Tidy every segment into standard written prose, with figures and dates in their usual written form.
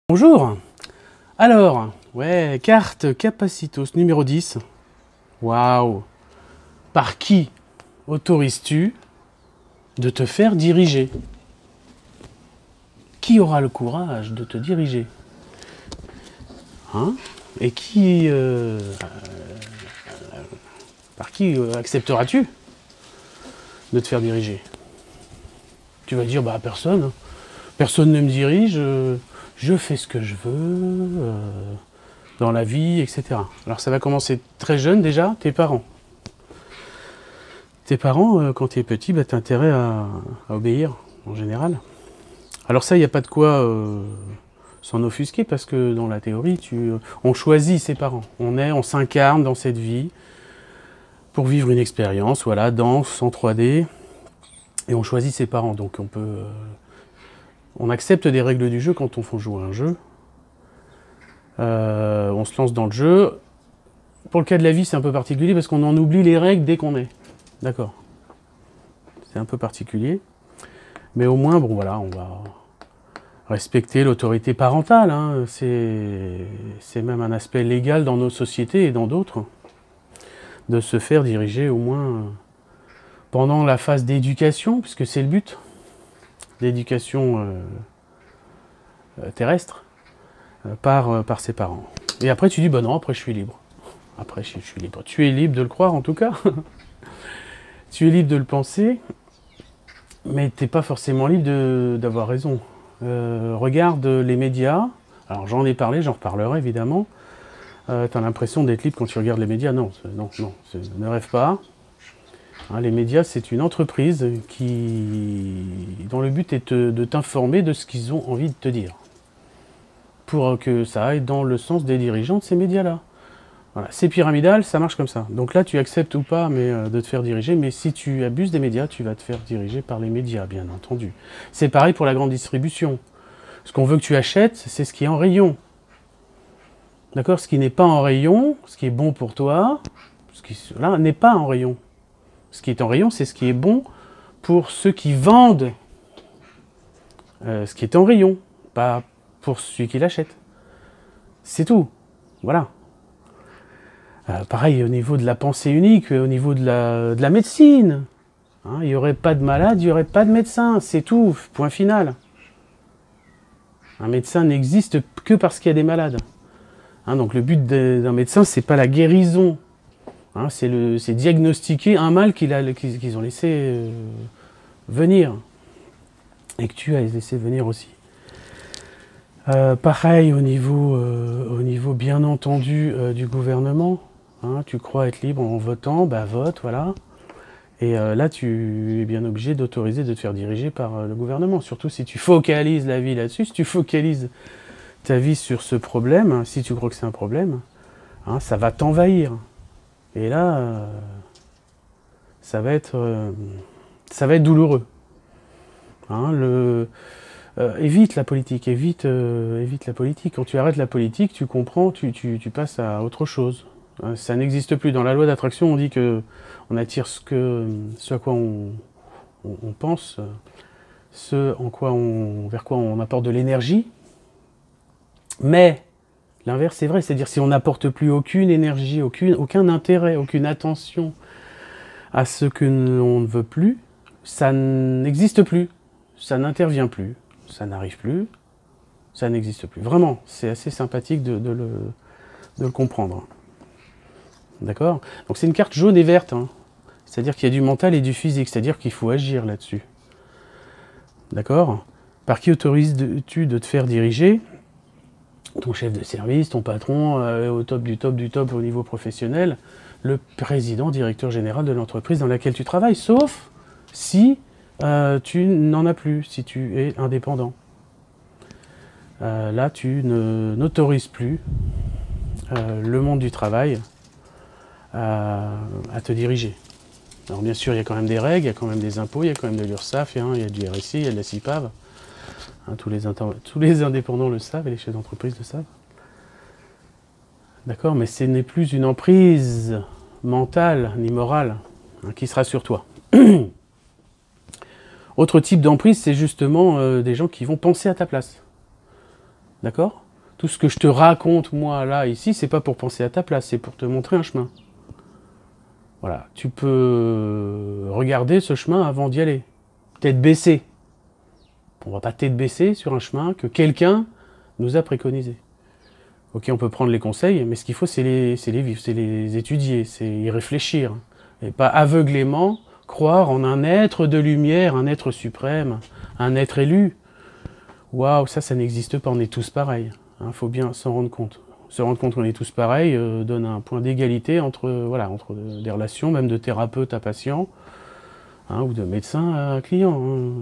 Bonjour. Alors, ouais, carte Capacitos numéro 10. Waouh. Par qui autorises-tu de te faire diriger? Qui aura le courage de te diriger? Hein? Et qui... par qui accepteras-tu de te faire diriger? Tu vas dire, bah personne. Personne ne me dirige, je fais ce que je veux, dans la vie, etc. Alors ça va commencer très jeune déjà, tes parents. Tes parents, quand tu es petit, bah, tu as intérêt à obéir, en général. Alors ça, il n'y a pas de quoi s'en offusquer, parce que dans la théorie, on choisit ses parents. On s'incarne dans cette vie pour vivre une expérience, voilà, danse en 3D, et on choisit ses parents. Donc on accepte des règles du jeu quand on joue à un jeu. On se lance dans le jeu. Pour le cas de la vie, c'est un peu particulier parce qu'on en oublie les règles dès qu'on est. D'accord. C'est un peu particulier. Mais au moins, bon voilà, on va respecter l'autorité parentale. Hein. C'est même un aspect légal dans nos sociétés et dans d'autres. De se faire diriger au moins pendant la phase d'éducation, puisque c'est le but. D'éducation terrestre. Par ses parents. Et après tu dis, bah non, après je suis libre. Après je suis libre. Tu es libre de le croire en tout cas. Tu es libre de le penser, mais tu n'es pas forcément libre d'avoir raison. Regarde les médias, alors j'en ai parlé, j'en reparlerai évidemment. Tu as l'impression d'être libre quand tu regardes les médias. Non, non, non, ne rêve pas. Hein, les médias, c'est une entreprise dont le but est de t'informer de ce qu'ils ont envie de te dire, pour que ça aille dans le sens des dirigeants de ces médias-là. Voilà. C'est pyramidal, ça marche comme ça. Donc là, tu acceptes ou pas de te faire diriger, mais si tu abuses des médias, tu vas te faire diriger par les médias, bien entendu. C'est pareil pour la grande distribution. Ce qu'on veut que tu achètes, c'est ce qui est en rayon. D'accord? Ce qui n'est pas en rayon, ce qui est bon pour toi, là, n'est pas en rayon. Ce qui est en rayon, c'est ce qui est bon pour ceux qui vendent ce qui est en rayon, pas pour celui qui l'achète. C'est tout. Voilà. Pareil au niveau de la pensée unique, au niveau de la médecine. Hein, il n'y aurait pas de malade, il n'y aurait pas de médecin. C'est tout. Point final. Un médecin n'existe que parce qu'il y a des malades. Hein, donc le but d'un médecin, c'est pas la guérison. Hein, c'est diagnostiquer un mal qu'ils ont laissé venir. Et que tu as laissé venir aussi. Pareil au niveau bien entendu du gouvernement. Hein, tu crois être libre en votant, bah vote, voilà. Et là, tu es bien obligé d'autoriser de te faire diriger par le gouvernement. Surtout si tu focalises la vie là-dessus, si tu focalises ta vie sur ce problème, hein, si tu crois que c'est un problème, hein, ça va t'envahir. Et là, ça va être douloureux. Hein, évite la politique, évite la politique. Quand tu arrêtes la politique, tu comprends, tu passes à autre chose. Ça n'existe plus. Dans la loi d'attraction, on dit que on attire ce à quoi on pense, vers quoi on apporte de l'énergie. Mais l'inverse, c'est vrai, c'est-à-dire si on n'apporte plus aucune énergie, aucun intérêt, aucune attention à ce que l'on ne veut plus, ça n'existe plus, ça n'intervient plus, ça n'arrive plus, ça n'existe plus. Vraiment, c'est assez sympathique de le comprendre. D'accord? Donc c'est une carte jaune et verte, hein. C'est-à-dire qu'il y a du mental et du physique, c'est-à-dire qu'il faut agir là-dessus. D'accord? Par qui autorises-tu de te faire diriger? Ton chef de service, ton patron, au top du top du top au niveau professionnel, le président, directeur général de l'entreprise dans laquelle tu travailles, sauf si tu n'en as plus, si tu es indépendant. Là, tu n'autorises plus le monde du travail à te diriger. Alors bien sûr, il y a quand même des règles, il y a quand même des impôts, il y a quand même de l'URSSAF, il y a du RSI, il y a de la CIPAV. Hein, tous les indépendants le savent et les chefs d'entreprise le savent. D'accord, mais ce n'est plus une emprise mentale ni morale qui sera sur toi. Autre type d'emprise, c'est justement des gens qui vont penser à ta place. D'accord? Tout ce que je te raconte, moi, là, ici, c'est pas pour penser à ta place, c'est pour te montrer un chemin. Voilà, tu peux regarder ce chemin avant d'y aller. Tête baissée. On va pas tête baissée sur un chemin que quelqu'un nous a préconisé. Ok, on peut prendre les conseils, mais ce qu'il faut, c'est les vivre, c'est les étudier, c'est y réfléchir. Et pas aveuglément croire en un être de lumière, un être suprême, un être élu. Waouh, ça n'existe pas, on est tous pareils. Il faut bien s'en rendre compte. Se rendre compte qu'on est tous pareils donne un point d'égalité entre, voilà, entre des relations, même de thérapeute à patient, hein, ou de médecin à client. Hein.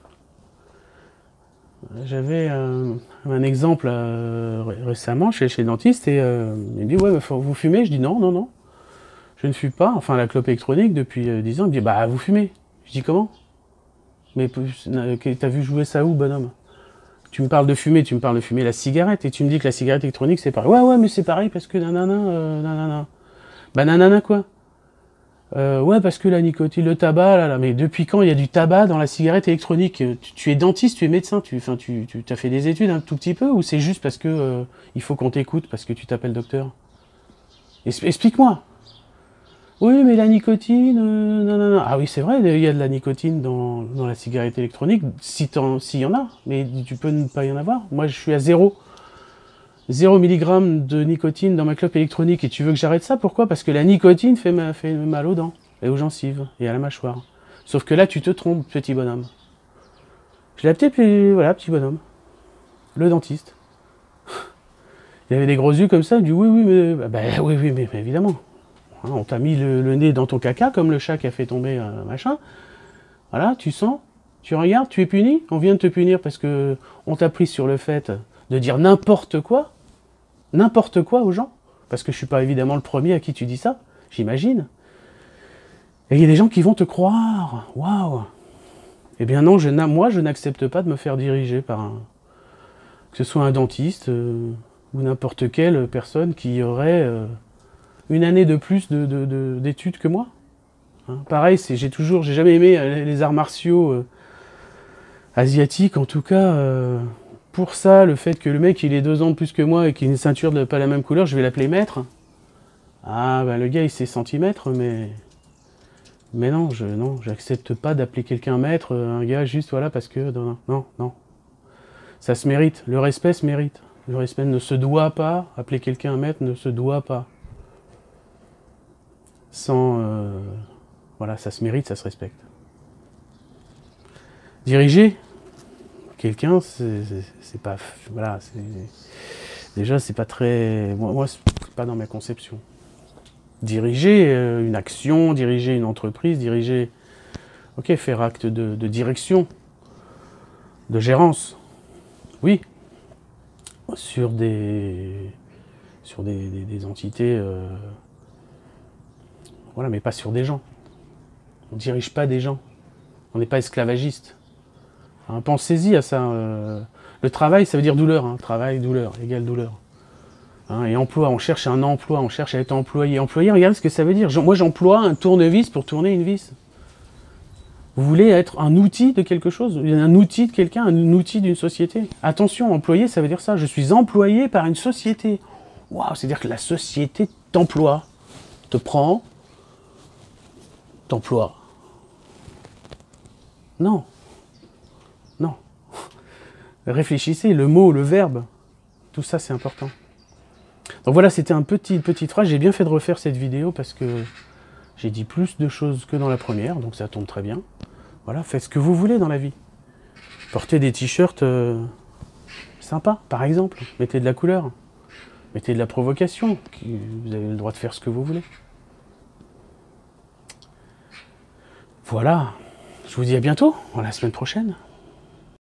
J'avais un exemple récemment chez le dentiste et il me dit « Ouais, mais vous fumez ?» Je dis « Non, non, non, je ne fume pas. » Enfin, la clope électronique, depuis 10 ans, il me dit « Bah, vous fumez. » Je dis « Comment ? Mais t'as vu jouer ça où, bonhomme ? Tu me parles de fumer la cigarette, et tu me dis que la cigarette électronique, c'est pareil. Ouais, mais c'est pareil parce que nanana, nanana. Bah, nanana quoi ? Ouais, parce que la nicotine, le tabac, là, mais depuis quand il y a du tabac dans la cigarette électronique ? Tu es dentiste, tu es médecin, tu as fait des études un tout petit peu, ou c'est juste parce que il faut qu'on t'écoute, parce que tu t'appelles docteur ? Explique-moi. Oui, mais la nicotine, nanana. Ah oui, c'est vrai, il y a de la nicotine dans la cigarette électronique, s'il y en a, mais tu peux ne pas y en avoir. Moi, je suis à 0 mg de nicotine dans ma clope électronique, et tu veux que j'arrête ça ? Pourquoi ? Parce que la nicotine fait mal aux dents, et aux gencives, et à la mâchoire. Sauf que là, tu te trompes, petit bonhomme. Je l'ai appelé, puis voilà, petit bonhomme. Le dentiste. Il avait des gros yeux comme ça, il dit oui, mais... oui, mais évidemment. Hein, on t'a mis le nez dans ton caca, comme le chat qui a fait tomber un machin. Voilà, tu sens, tu regardes, tu es puni. On vient de te punir parce que on t'a pris sur le fait de dire n'importe quoi aux gens. Parce que je suis pas évidemment le premier à qui tu dis ça, j'imagine. Et il y a des gens qui vont te croire. Waouh! Eh bien non, moi je n'accepte pas de me faire diriger par que ce soit un dentiste ou n'importe quelle personne qui aurait une année de plus d'études que moi. Hein, pareil, j'ai jamais aimé les arts martiaux asiatiques, en tout cas. Pour ça, le fait que le mec il ait 2 ans de plus que moi et qu'il ait une ceinture de pas la même couleur, je vais l'appeler maître. Ah ben le gars il sait centimètres, mais non, j'accepte pas d'appeler quelqu'un maître, un gars juste voilà parce que non. Ça se mérite, le respect se mérite. Le respect ne se doit pas, appeler quelqu'un maître ne se doit pas. Voilà, ça se mérite, ça se respecte. Diriger quelqu'un, c'est pas... Voilà, déjà, c'est pas très... Moi c'est pas dans ma conception. Diriger une action, diriger une entreprise, diriger... Ok, faire acte de direction, de gérance. Oui. Sur des entités... Voilà, mais pas sur des gens. On ne dirige pas des gens. On n'est pas esclavagiste. Hein, pensez-y à ça. Le travail, ça veut dire douleur. Hein. Travail, douleur, égale douleur. Hein, et emploi, on cherche un emploi, on cherche à être employé. Employé, regardez ce que ça veut dire. Moi, j'emploie un tournevis pour tourner une vis. Vous voulez être un outil de quelque chose, un outil de quelqu'un, un outil d'une société. Attention, employé, ça veut dire ça. Je suis employé par une société. Waouh, c'est-à-dire que la société t'emploie, te prend, t'emploie. Non. Non. Réfléchissez, le mot, le verbe, tout ça c'est important. Donc voilà, c'était une petite phrase. J'ai bien fait de refaire cette vidéo parce que j'ai dit plus de choses que dans la première, donc ça tombe très bien. Voilà, faites ce que vous voulez dans la vie. Portez des t-shirts sympas, par exemple. Mettez de la couleur. Mettez de la provocation. Vous avez le droit de faire ce que vous voulez. Voilà. Je vous dis à bientôt, à la semaine prochaine.